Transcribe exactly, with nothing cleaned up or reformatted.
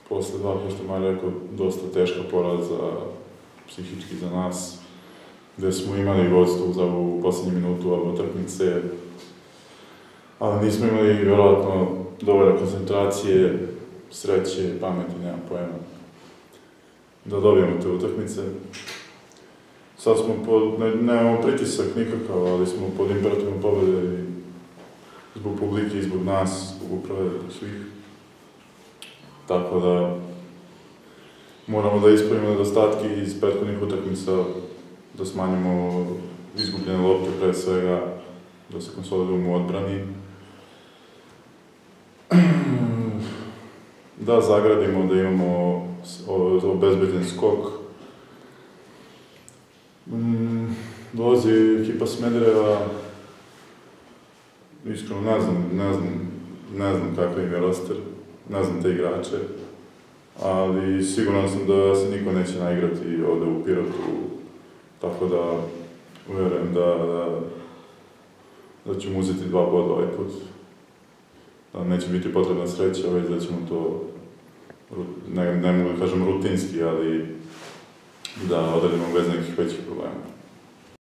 posle dva, kao što Maja rekao, dosta teška poraza psihički za nas, gde smo imali vodstvo u poslednju minutu ove utakmice, ali nismo imali vjerojatno dovoljno koncentracije, sreće, pameti, nema pojma, da dobijemo te utakmice. Sad smo pod, ne, nemamo pritisak nikakav, ali smo pod imperativom pobede i zbog publike i zbog nas, zbog uprave, zbog svih. Tako da moramo da ispravimo nedostatke iz prethodnih utakmica, da smanjimo izgubljene lopte pre svega, da se konsolidujemo u odbrani. Da zagradimo, da imamo obezbeđen skok. Dolazi ekipa Smedereva, iskreno ne znam, ne znam, ne znam kakav im je roster, ne znam te igrače, ali siguran sam da se niko neće naigrati ovde u Pirotu, tako da uverujem da, da, da ćemo uzeti dva boda ovaj put. Da neće biti potrebna sreća, već da ćemo to, ne, ne mogu da kažem rutinski, ali da odradimo bez nekih većih problema.